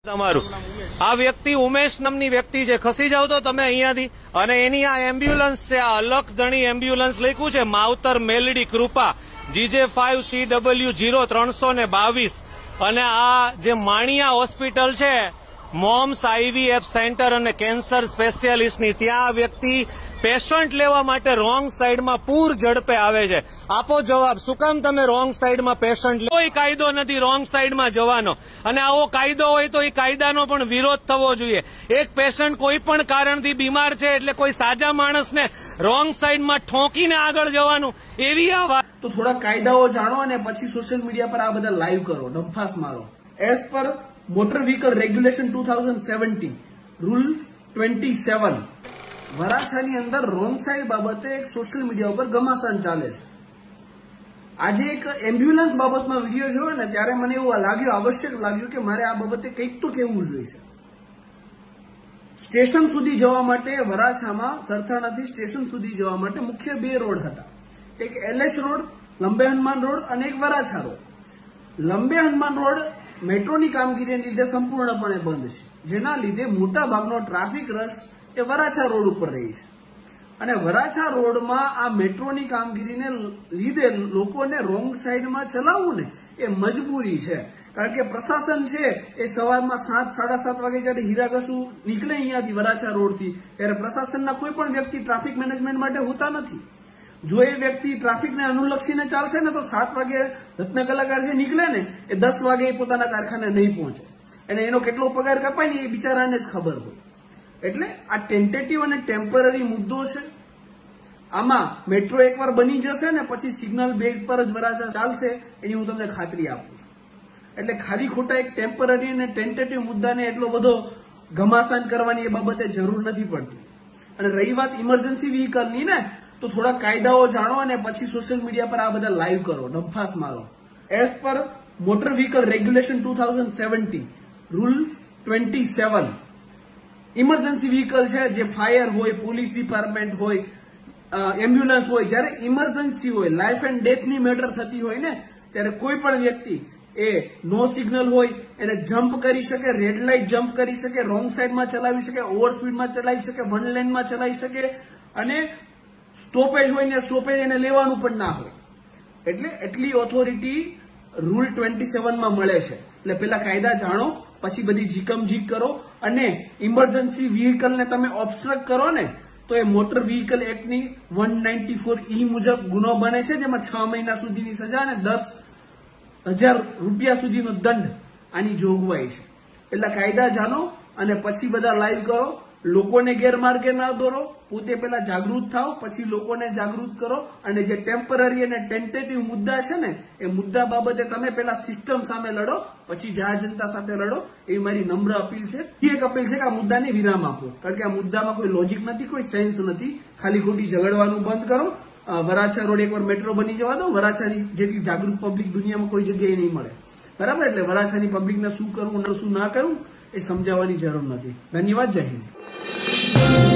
તમારું આ વ્યક્તિ ઉમેશ નામની વ્યક્તિ છે, ખસી જાવ તો તમે અહીંયાથી। અને એની આ એમ્બ્યુલન્સ છે, આ અલખધણી એમ્બ્યુલન્સ લખ્યું છે માવતર મેલડી કૃપા GJ5CW0322 અને આ જે માણિયા હોસ્પિટલ છે મોમ્સ IVF સેન્ટર અને કેન્સર સ્પેશિયાલિસ્ટની, ત્યાં આ વ્યક્તિ પેશન્ટ લેવા માટે રોંગ સાઈડમાં પૂર ઝડપે આવે છે। આપો જવાબ, શું કામ તમે રોંગ સાઈડમાં પેશન્ટ? કોઈ કાયદો નથી રોંગ સાઈડમાં જવાનો, અને આવો કાયદો હોય તો એ કાયદાનો પણ વિરોધ થવો જોઈએ। એક પેશન્ટ કોઈ પણ કારણથી બીમાર છે એટલે કોઈ સાજા માણસને રોંગ સાઈડમાં ઠોકીને આગળ જવાનું, એવી આ વાત। તો થોડા કાયદાઓ જાણો અને પછી સોશિયલ મીડિયા પર આ બધા લાઈવ કરો, ડંફાસ મારો। As per motor vehicle regulation 2017 rule 27 વરાછાની અંદર રોંગ સાઈડ બાબતે એક સોશિયલ મીડિયા ઉપર ઘમાસાન ચાલે છે। આજે એક એમ્બ્યુલન્સ બાબતમાં વિડીયો જોયો ને ત્યારે મને એવું લાગ્યું, આવશ્યક લાગ્યું કે મારે આ બાબતે કંઈક તો કહેવું જોઈએ। સ્ટેશન સુધી જવા માટે વરાછામાં સરથાણાથી સ્ટેશન સુધી જવા માટે મુખ્ય બે રોડ હતા, એક LH road, Lambe Hanuman road અને એક વરાછા રોડ। લંબે હનુમાન રોડ મેટ્રોની કામગીરીને લીધે સંપૂર્ણપણે બંધ છે, જેના લીધે મોટા ભાગનો ટ્રાફિક રશ એ વરાછા રોડ ઉપર રહી છે। અને વરાછા રોડમાં આ મેટ્રોની કામગીરીને લીધે લોકોને રોંગ સાઈડમાં ચલાવવું ને એ મજબૂરી છે, કારણ કે પ્રશાસન છે એ સવારમાં 7-7:30 વાગે જયારે હીરાઘસુ નીકળે અહીંયાથી વરાછા રોડથી, ત્યારે પ્રશાસનના કોઈ પણ વ્યક્તિ ટ્રાફિક મેનેજમેન્ટ માટે હોતા નથી। જો એ વ્યક્તિ ટ્રાફિકને અનુલક્ષીને ચાલશે ને તો 7 વાગે રત્ન કલાકાર જે નીકળે ને એ 10 વાગે પોતાના કારખાને નહીં પહોંચે, અને એનો કેટલો પગાર કપાય ને એ બિચારાને જ ખબર હોય। એટલે આ ટેન્ટેટિવ અને ટેમ્પરરી મુદ્દો છે। આમાં મેટ્રો એકવાર બની જશે ને પછી સિગ્નલ બેઝ પર જ વરાછા ચાલશે, એની હું તમને ખાતરી આપું છું। એટલે ખાલી ખોટા એક ટેમ્પરરી અને ટેન્ટેટિવ મુદ્દાને એટલો બધો ઘમાસાન કરવાની એ બાબતે જરૂર નથી પડતી। અને રહી વાત ઇમરજન્સી વ્હીકલની ને, તો થોડા કાયદાઓ જાણો અને પછી સોશિયલ મીડિયા પર આ બધા લાઈવ કરો, ડંફાસ મારો। As per motor vehicle regulation 2017 rule 27 emergency vehicle છે, જે ફાયર હોય, પોલીસ ડિપાર્ટમેન્ટ હોય, એમ્બ્યુલન્સ હોય, જયારે ઇમરજન્સી હોય, લાઈફ એન્ડ ડેથની મેટર થતી હોય ને, ત્યારે કોઈ પણ વ્યક્તિ એ નો સિગ્નલ હોય એને જમ્પ કરી શકે, રેડ લાઇટ જમ્પ કરી શકે, રોંગ સાઈડમાં ચલાવી શકે, ઓવર સ્પીડમાં ચલાવી શકે, વન લેનમાં ચલાવી શકે, અને સ્ટોપેજ હોય ને સ્ટોપેજ એને લેવાનું પણ ના હોય। એટલે એટલી ઓથોરિટી રૂલ 27માં મળે છે। એટલે પેલા કાયદા જાણો, પછી બધી જીકમ જીક કરો, અને ઇમરજન્સી વ્હીકલને તમે ઓબ્સ્ટ્રક્ટ કરો ને તો એ મોટર વ્હીકલ એક્ટની 194E મુજબ ગુનો બને છે, જેમાં 6 મહિના સુધીની સજા અને 10,000 રૂપિયા સુધીનો દંડ આની જોગવાઈ છે। એટલે કાયદા જાણો અને પછી બધા લાઈવ કરો, લોકોને ગેરમાર્ગે ના દોરો, પોતે પેલા જાગૃત થાઓ, પછી લોકોને જાગૃત કરો। અને જે ટેમ્પરરી અને ટેન્ટેટિવ મુદ્દા છે ને એ મુદ્દા બાબતે તમે પેલા સિસ્ટમ સામે લડો, પછી જાહેર જનતા સાથે લડો, એવી મારી નમ્ર અપીલ છે। એક અપીલ છે કે આ મુદ્દાને વિરામ આપો, કારણ કે આ મુદ્દામાં કોઈ લોજિક નથી, કોઈ સેન્સ નથી, ખાલી ખોટી ઝઘડવાનું બંધ કરો। વરાછા રોડ એકવાર મેટ્રો બની જવા દો, વરાછાની જેટલી જાગૃત પબ્લિક દુનિયામાં કોઈ જગ્યાએ નહીં મળે, બરાબર? એટલે વરાછાની પબ્લિકને શું કરવું અને શું ના કરવું એ સમજાવવાની જરૂર નથી। ધન્યવાદ, જય હિન્દ।